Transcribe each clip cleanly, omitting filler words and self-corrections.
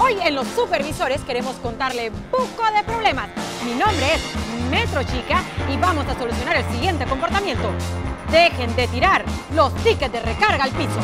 Hoy en Los Supervisores queremos contarle buco de problemas. Mi nombre es Metro Chica y vamos a solucionar el siguiente comportamiento. Dejen de tirar los tickets de recarga al piso.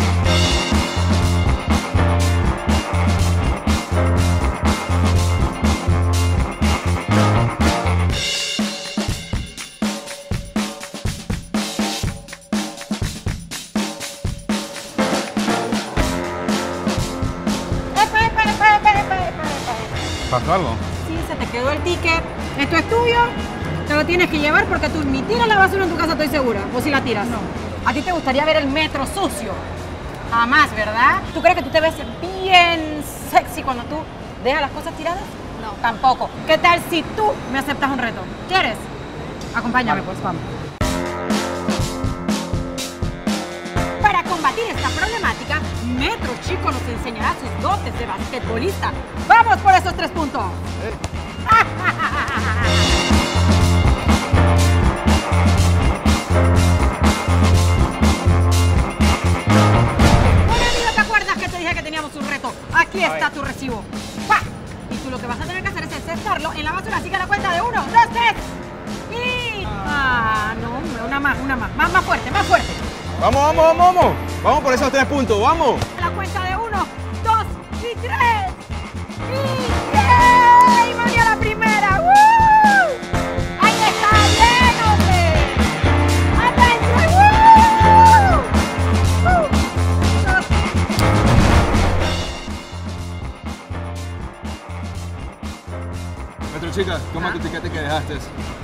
¿Pasó algo? Sí, se te quedó el ticket. Esto es tuyo. Te lo tienes que llevar porque tú ni tiras la basura en tu casa, estoy segura. ¿O si la tiras? No. ¿A ti te gustaría ver el metro sucio? Jamás, ¿verdad? ¿Tú crees que tú te ves bien sexy cuando tú dejas las cosas tiradas? No. Tampoco. ¿Qué tal si tú me aceptas un reto? ¿Quieres? Acompáñame, pues, vamos. Para combatir esta problemática, Metro Chico nos enseñará sus dotes de basquetbolista. ¡Vamos por esos 3 puntos! Oye, amigo, ¿te acuerdas que te dije que teníamos un reto? Aquí está tu recibo. ¡Pah! Y tú lo que vas a tener que hacer es encestarlo en la basura. Así que a la cuenta de 1, 2, 3. Y... no, una más. Más fuerte, más fuerte. Vamos. Vamos por esos 3 puntos, vamos. A la cuenta de 1, 2 y 3. ¡Y ¡yay! ¡María la primera! ¡Woo! ¡Ahí está! ¡Bien, hombre! ¡Adentro! ¡Woo! Metro Chica, toma tu tiquete que dejaste.